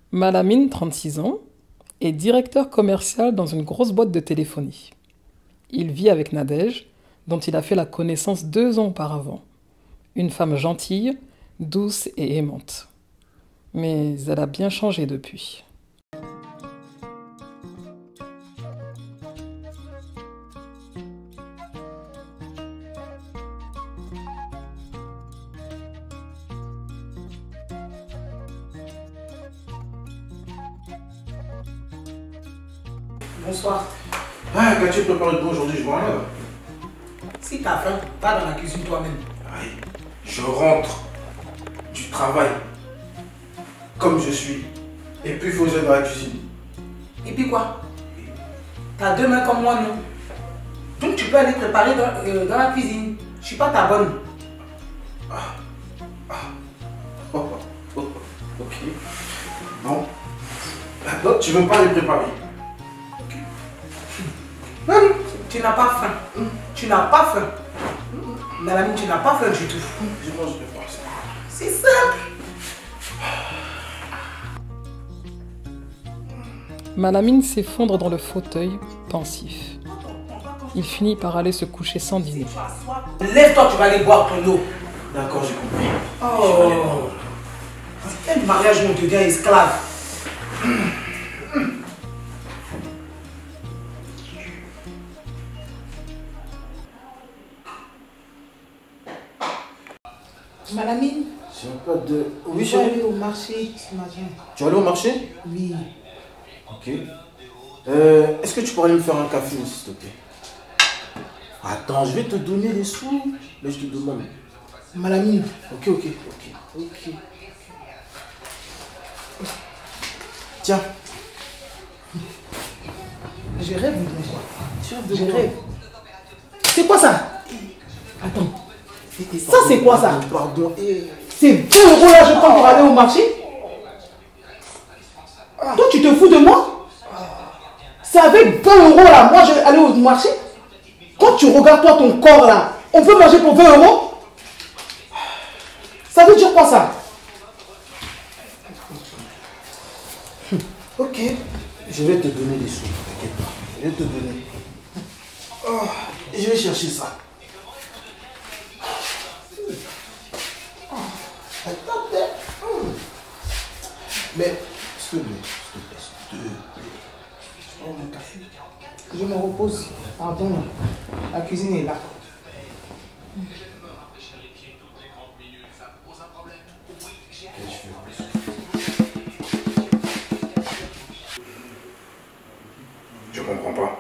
Malamine, 36 ans, est directeur commercial dans une grosse boîte de téléphonie. Il vit avec Nadège, dont il a fait la connaissance 2 ans auparavant. Une femme gentille, douce et aimante. Mais elle a bien changé depuis. Bonsoir. Ah, qu'as-tu préparé de bon aujourd'hui? Je vois rien. Si t'as faim, va dans la cuisine toi-même. Aïe, je rentre du travail comme je suis. Et puis il faut que j'aille dans la cuisine. Et puis quoi? T'as 2 mains comme moi, non? Donc tu peux aller préparer dans la cuisine. Je suis pas ta bonne. Ok. Bon. Donc tu veux pas les préparer? Tu n'as pas faim. Tu n'as pas faim. Malamine, tu n'as pas faim du tout. Je mange, je prépare ça. C'est simple. Malamine s'effondre dans le fauteuil, pensif. Il finit par aller se coucher sans dîner. Lève-toi, tu vas aller boire ton eau. D'accord, j'ai compris. Oh. Quel mariage où on devient esclave. Malamine, J'ai pas de... Oui, je vais chérie. aller au marché ce matin. Tu vas aller au marché? Oui. Ok. Est-ce que tu pourrais me faire un café, s'il te plaît? Attends, je vais te donner les sous. Mais je te demande. Malamine. Ok. Tiens. Je rêve ou bien quoi? Tiens, Je rêve. C'est quoi ça? Attends. Ça c'est quoi ça? Pardon. C'est 20 € là je prends pour aller au marché? Toi tu te fous de moi? C'est avec 20 € là, moi je vais aller au marché? Quand tu regardes toi ton corps là, on peut manger pour 20 €? Ça veut dire quoi ça? Ok. Je vais te donner les sous. T'inquiète pas. Je vais te donner. Je vais chercher ça. Mais, s'il te plaît. Je prends mon café. Je me repose. Pardon, la cuisine est là. Je comprends pas.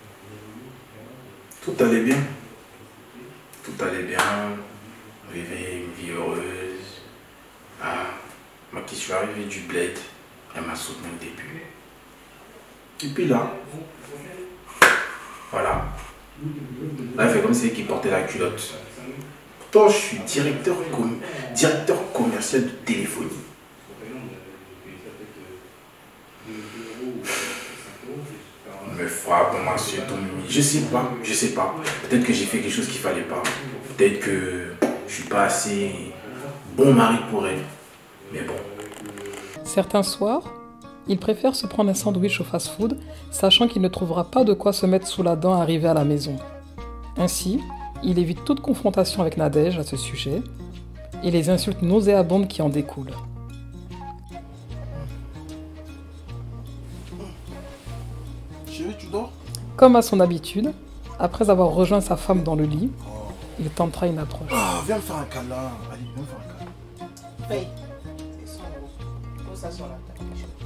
Tout allait bien. Tout allait bien. Vivre une vie heureuse. Ah, moi qui suis arrivé du bled, elle m'a soutenu au début. Et puis là, voilà. Là, elle fait comme si elle portait la culotte. Pourtant, je suis directeur commercial de téléphonie. On me frappe, on m'insulte, on m'humilie. Je sais pas. Peut-être que j'ai fait quelque chose qu'il fallait pas. Peut-être que je suis pas assez bon mari pour elle. Mais bon. Certains soirs, il préfère se prendre un sandwich au fast-food, sachant qu'il ne trouvera pas de quoi se mettre sous la dent arrivé à la maison. Ainsi, il évite toute confrontation avec Nadège à ce sujet et les insultes nauséabondes qui en découlent. Chérie, tu dors? Comme à son habitude, après avoir rejoint sa femme dans le lit, il tentera une approche. Ah, viens me faire un câlin. Allez, viens me faire un câlin. Paye. C'est 100 €. Pose ça sur la table.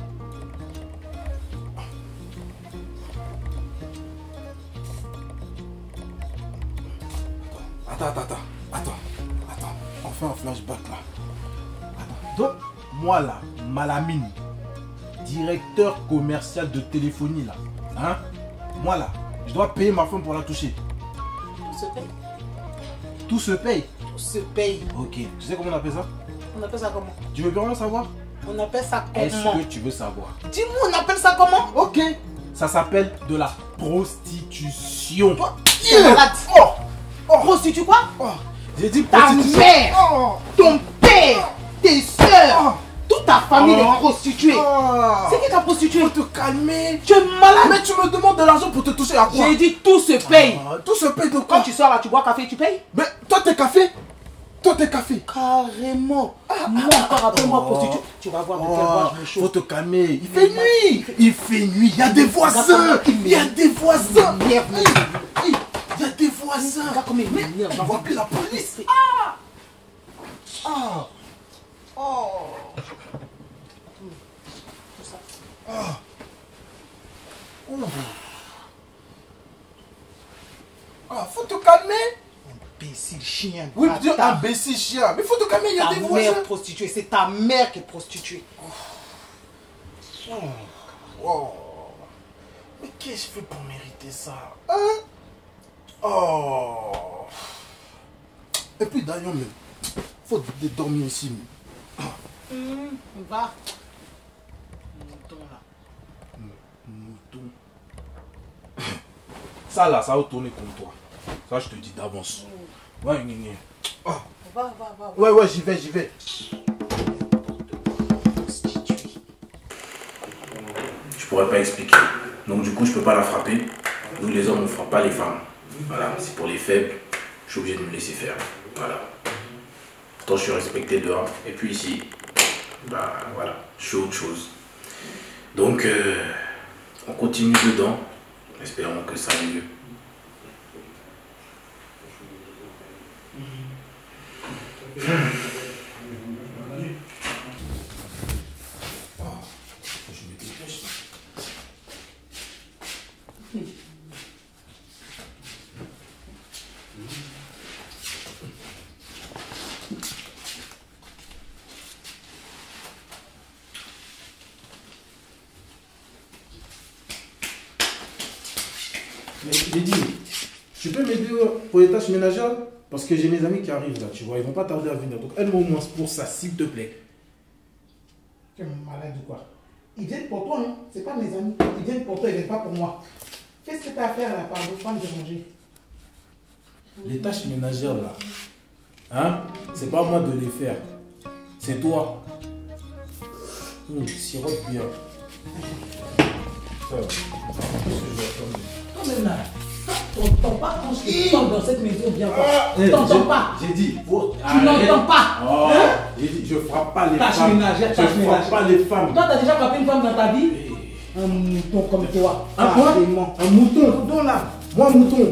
Attends. On fait un flashback là. Attends. Donc, moi là, Malamine, directeur commercial de téléphonie là. Hein? Moi là, je dois payer ma femme pour la toucher. Tout se paye. Tout se paye. Tout se paye. Ok. Tu sais comment on appelle ça? On appelle ça comment? Tu veux vraiment savoir? On appelle ça Est-ce comment? que tu veux savoir? Dis-moi, on appelle ça comment? Ok. Ça s'appelle de la prostitution. Toi, tu es malade. Prostitue quoi? J'ai dit Ta prostitution. mère, ton père, tes soeurs, toute ta ta famille des prostituées. C'est qui ta prostituée? Faut te calmer. Tu es malade. Mais tu me demandes de l'argent pour te toucher à quoi? J'ai dit tout se paye. Tout se paye de quoi? Quand tu sors là, tu bois café, tu payes? Mais toi t'es café? Toi t'es café? Carrément. Moi encore, appelle-moi prostituée. Tu vas voir de quel bois je me chauffe. Faut te calmer. Il fait nuit. Il fait nuit. Il y a des voisins. Il y a des voisins. Il y a des voisins. Regarde comme il m'énerve. On va appeler la police. Faut te calmer. Imbécile chien. Oui, Dieu, imbécile chien. Mais faut te calmer, il y a des Ta voisins. mère prostituée, c'est ta mère qui est prostituée. Oh. Mais qu'est-ce que je fais pour mériter ça? Hein? Oh. Et puis d'ailleurs, mais faut dormir aussi. Va. Mouton là. Mouton. Ça là, ça va tourner contre toi. Ça, je te dis d'avance. Ouais, oh. Va. Ouais, j'y vais. Je pourrais pas expliquer. Donc du coup, je peux pas la frapper. Nous les hommes, on frappe pas les femmes. Voilà, c'est pour les faibles. Je suis obligé de me laisser faire. Voilà. Pourtant, je suis respecté dehors. Et puis ici, bah voilà, je suis autre chose. Donc, on continue dedans. Espérons que ça aille mieux. Mais j'ai dit, tu peux m'aider pour les tâches ménagères? Parce que j'ai mes amis qui arrivent là, tu vois, ils vont pas tarder à venir. Donc aide-moi au moins pour ça, s'il te plaît. Tu es malade ou quoi? Ils viennent pour toi, non? C'est pas mes amis. Ils viennent pour toi, ils viennent pas pour moi. Fais ce que tu as à faire là, pardon, pas me déranger. Les tâches ménagères là, hein, c'est pas à moi de les faire. C'est toi. Sirote bien. Ça, Quand même là, t'entends pas quand je parle dans cette maison bien quoi. T'entends pas. J'ai dit, Tu n'entends pas. Oh, Hein? j'ai dit, je frappe pas les Tâche femmes. ménagère, Je tâche frappe ménagère. pas les femmes. Toi, t'as déjà frappé une femme dans ta vie? Un mouton comme toi. Un quoi? Carrément. Un mouton. Mouton là. Moi, mouton.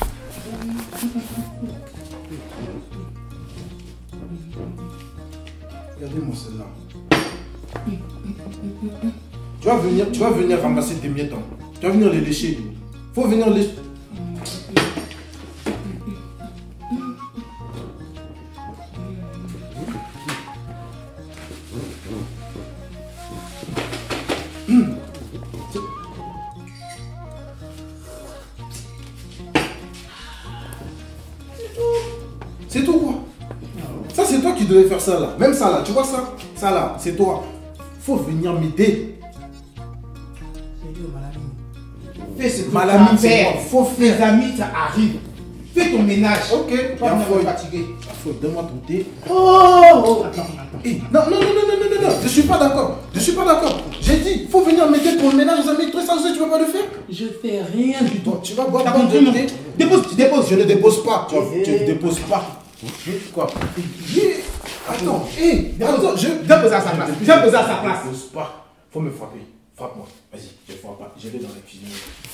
Regardez-moi celle-là. Tu vas venir ramasser tes miettes. Hein. Tu vas venir les lécher. Faut venir les... C'est tout quoi. Ça c'est toi qui devais faire ça là. Même ça là, tu vois ça? Ça là, c'est toi. Faut venir m'aider. Fais ce que Malamine, tu as à c'est faire. moi. Faut faire. Tes amis, ça arrive. Fais ton ménage. Ok, Pas faut me fatiguer. donne-moi ton thé. Oh. Attends. Eh, non, je suis pas d'accord. J'ai dit, faut venir m'aider pour le ménage, les amis. Toi, ça, tu vas pas le faire? Je fais rien du tout. Bon, tu vas boire T'as un compris, de non? thé. Dépose, tu déposes. Je ne dépose pas. Tu ne déposes pas. Quoi? Attends, attends, Viens poser à sa place. Viens poser à sa place. Je ne dépose pas. Faut me frapper. Frappe-moi. Vas-y, je frappe pas. Je vais dans la cuisine.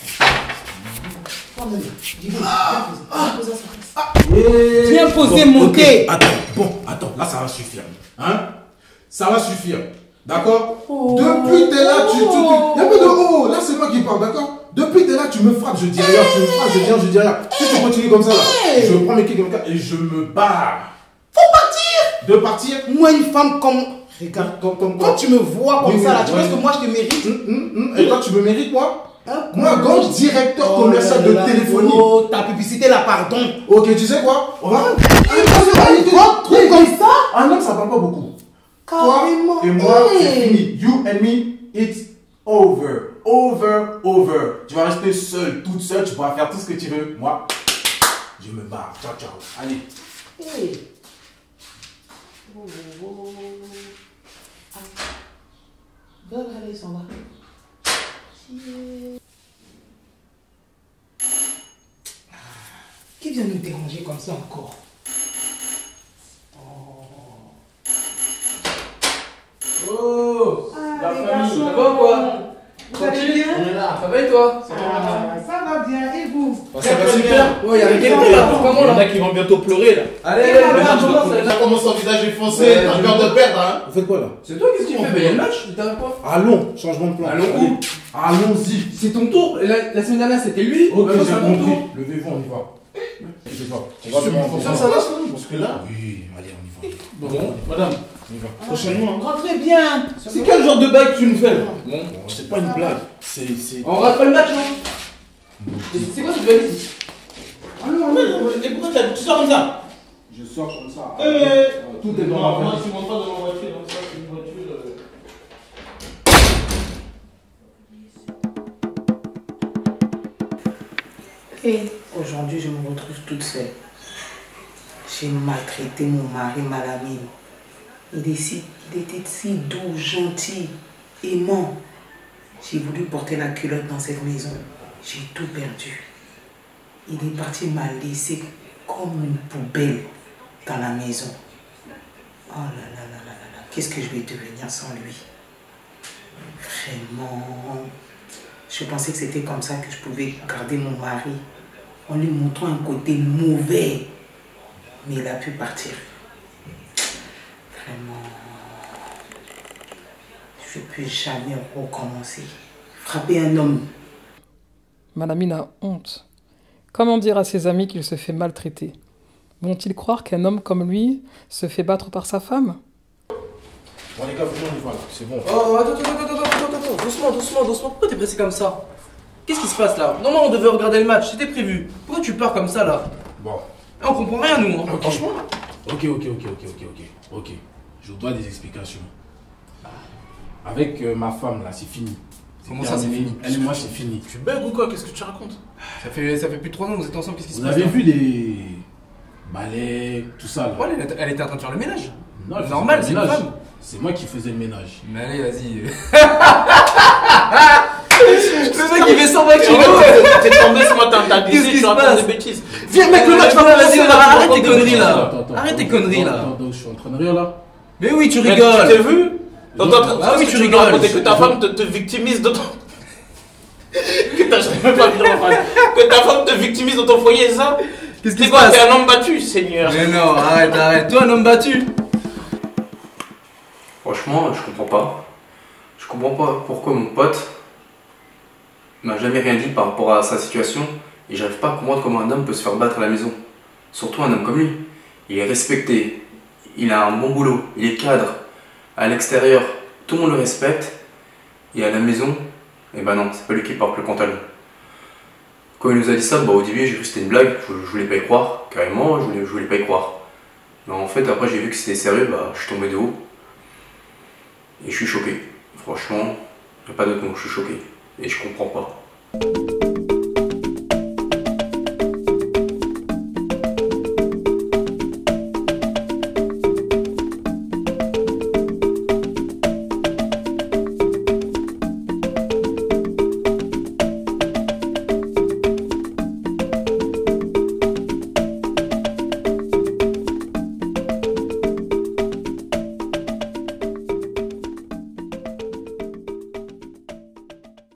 Viens poser mon ok. thé. Attends, là ça va suffire. Hein? Ça va suffire. D'accord? Depuis t'es là, il y a pas de oh, là c'est moi qui parle, d'accord? Depuis t'es là, tu me frappes, je dis rien, tu me frappes, je dis rien, je dis rien. Si tu continues comme ça là, je prends mes clics comme ça et je me barre. Faut partir. De partir? Moi, une femme comme... Regarde, quand tu me vois comme Oui, ça là, oui, tu oui. penses que moi je te mérite? Et toi tu me mérites quoi? Hein? Moi, grand directeur Oh commercial là de là, téléphonie. oh, ta publicité là, pardon. Ok, tu sais quoi? On va. Grand truc comme ça? Un homme ça parle pas beaucoup. Carrément. Toi et moi, c'est Hey. fini. You and me, it's over. Over. Tu vas rester seule, toute seule, tu pourras faire tout ce que tu veux. Moi, je me barre. Ciao. Allez. Hey. Oh. Regarde, il s'en va. Qui vient nous déranger comme ça encore? Oh, la les famille, garçons. ça va ou quoi? Vous allez bien? On est là. Ça va et toi? Ça va bien, et vous? Ça va super. Ouais, y'a quelqu'un là. Comment Il y en là? a qui vont bientôt pleurer là. Allez, Et allez, madame, allez, comment allez. Ça commence en visage effacé, Ouais, t'as je peur de perdre hein. Vous faites quoi là? C'est toi, qu'est-ce que tu fais? Bah, y'a le match, t'as quoi? Allons, changement de plan. Allons Allez. où? Allons-y. C'est ton tour. La semaine dernière, c'était lui. Ok, Maintenant, j'ai c'est ton compris. tour. Levez-vous, on y va. Je sais pas. Ça va? Parce que là. Oui, allez, on y va. Bon, madame. On y va. Prochainement. Rentrez bien. C'est quel genre de bague tu nous fais là? Bon, c'est pas une blague. C'est. On rate pas le match, non? C'est quoi cette valise? Et pourquoi tu sors comme ça? Je sors comme ça. Tout est dans la Moi, valise. tu montes pas dans ma voiture, donc ça, c'est une voiture. Et aujourd'hui, je me retrouve toute seule. J'ai maltraité mon mari, Malamine. Il était si doux, gentil, aimant. J'ai voulu porter la culotte dans cette maison. J'ai tout perdu. Il est parti m'a laissé comme une poubelle dans la maison. Oh là là là là là là. Qu'est-ce que je vais devenir sans lui? Vraiment. Je pensais que c'était comme ça que je pouvais garder mon mari, en lui montrant un côté mauvais. Mais il a pu partir. Vraiment. Je ne peux jamais recommencer. Frapper un homme. Malamine a honte. Comment dire à ses amis qu'il se fait maltraiter? Vont-ils croire qu'un homme comme lui se fait battre par sa femme? Bon, les gars, venez, on y va là. C'est bon. Oh, attends. Doucement. Pourquoi t'es pressé comme ça? Qu'est-ce qui se passe là? Normalement, on devait regarder le match, c'était prévu. Pourquoi tu pars comme ça là? Bon. On comprend rien, nous. Hein. Franchement. Ok. Je dois des explications. Avec ma femme là, c'est fini. Comment ça, c'est fini? Elle et moi, c'est fini. Tu bugs ou quoi? Qu'est-ce que tu racontes? Ça fait plus de 3 ans que vous êtes ensemble, qu'est-ce qui se Vous passe avez là? vu les balais, tout ça là? Ouais, elle était en train de faire le ménage. Non, elle faisait Normal, pas c'est le une ménage. femme. C'est moi qui faisais le ménage. Mais allez, vas-y. Le mec, il fait 120 kilos. T'es tombé ce matin, t'as Qu'est-ce glissé, qui tu se racontes passe? des bêtises. Viens, mec, le match va vas-y, arrête tes conneries là. Attends, Arrête tes conneries là. Attends, je suis en train de rire là. Mais oui, tu Mais rigoles. tu t'es vu? Non, ah oui, tu nous rigoles. racontais que ta femme te victimise de ton... Que t'as jamais pas vu dans ma phrase. Que ta femme te victimise dans ton foyer, c'est ça? Qu'est-ce qui C'est se quoi? passe? T'es un homme battu, Seigneur. Mais non, arrête. Toi, un homme battu. Franchement, je comprends pas. Je comprends pas pourquoi mon pote m'a jamais rien dit par rapport à sa situation et j'arrive pas à comprendre comment un homme peut se faire battre à la maison. Surtout un homme comme lui. Il est respecté, il a un bon boulot, il est cadre. À l'extérieur, tout le monde le respecte et à la maison, eh ben non, c'est pas lui qui porte le pantalon. Quand il nous a dit ça, bah au début j'ai cru que c'était une blague, je voulais pas y croire, carrément, je voulais pas y croire. Mais en fait après j'ai vu que c'était sérieux, bah je suis tombé de haut. Et je suis choqué. Franchement, il n'y a pas d'autre mot, je suis choqué. Et je comprends pas.